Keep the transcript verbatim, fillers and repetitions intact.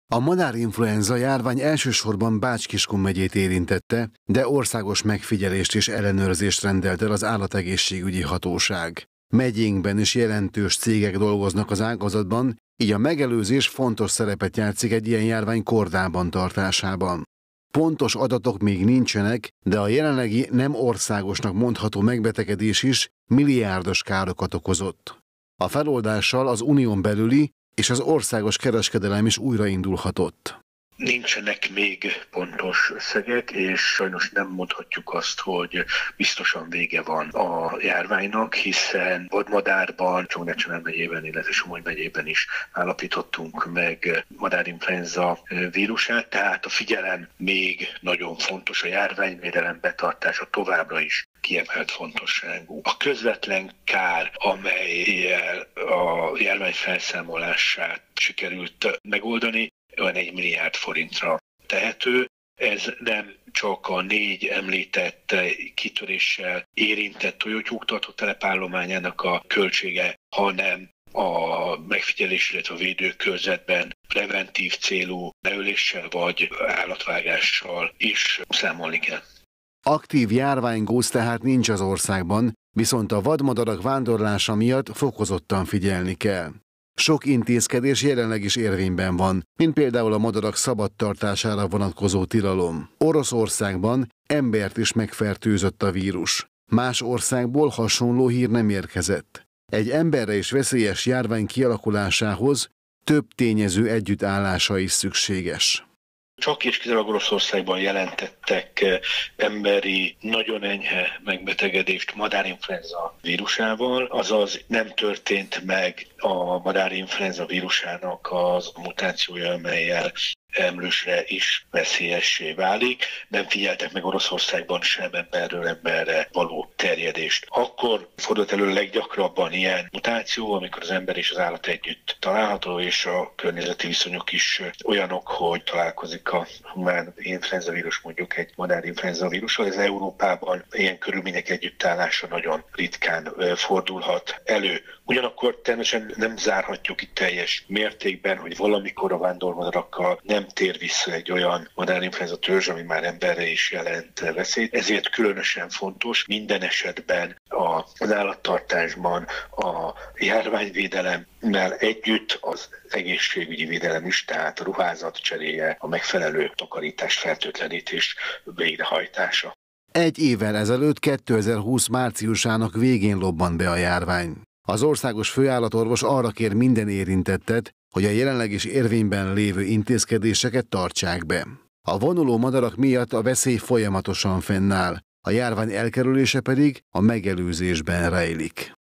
A madárinfluenza járvány elsősorban Bács-Kiskun megyét érintette, de országos megfigyelést és ellenőrzést rendelt el az állategészségügyi hatóság. Megyénkben is jelentős cégek dolgoznak az ágazatban, így a megelőzés fontos szerepet játszik egy ilyen járvány kordában tartásában. Pontos adatok még nincsenek, de a jelenlegi nem országosnak mondható megbetegedés is milliárdos károkat okozott. A feloldással az unión belüli és az országos kereskedelem is újraindulhatott. Nincsenek még pontos összegek, és sajnos nem mondhatjuk azt, hogy biztosan vége van a járványnak, hiszen vadmadárban, Csongrád megyében, illetve Somogy megyében is állapítottunk meg madárinfluenza vírusát, tehát a figyelem még nagyon fontos, a járványvédelem betartása továbbra is kiemelt fontosságú. A közvetlen kár, amelyel a járvány felszámolását sikerült megoldani, olyan egy milliárd forintra tehető. Ez nem csak a négy említett kitöréssel érintett tojótyúktartó telepállományának a költsége, hanem a megfigyelés, illetve a védőkörzetben preventív célú leöléssel vagy állatvágással is számolni kell. Aktív járványgóz tehát nincs az országban, viszont a vadmadarak vándorlása miatt fokozottan figyelni kell. Sok intézkedés jelenleg is érvényben van, mint például a madarak szabadtartására vonatkozó tilalom. Oroszországban embert is megfertőzött a vírus. Más országból hasonló hír nem érkezett. Egy emberre is veszélyes járvány kialakulásához több tényező együttállása is szükséges. Csak és kizárólag Oroszországban jelentettek emberi, nagyon enyhe megbetegedést madárinfluenza vírusával, azaz nem történt meg a madárinfluenza vírusának az mutációja, amellyel emlősre is veszélyessé válik. Nem figyeltek meg Oroszországban sem emberről emberre való terjedést. Akkor fordult elő leggyakrabban ilyen mutáció, amikor az ember és az állat együtt található, és a környezeti viszonyok is olyanok, hogy találkozik a humán influenza vírus mondjuk egy madárinfluenza vírussal. Ez Európában ilyen körülmények együttállása nagyon ritkán fordulhat elő. Ugyanakkor természetesen nem zárhatjuk itt teljes mértékben, hogy valamikor a vándormadarakkal nem tér vissza egy olyan madárinfluenza törzs, ami már emberre is jelent veszélyt. Ezért különösen fontos minden esetben az állattartásban a járványvédelemmel együtt az egészségügyi védelem is, tehát a ruházat cseréje, a megfelelő takarítás, fertőtlenítés végrehajtása. Egy évvel ezelőtt kétezer-húsz márciusának végén lobbant be a járvány. Az országos főállatorvos arra kér minden érintettet, hogy a jelenleg is érvényben lévő intézkedéseket tartsák be. A vonuló madarak miatt a veszély folyamatosan fennáll, a járvány elkerülése pedig a megelőzésben rejlik.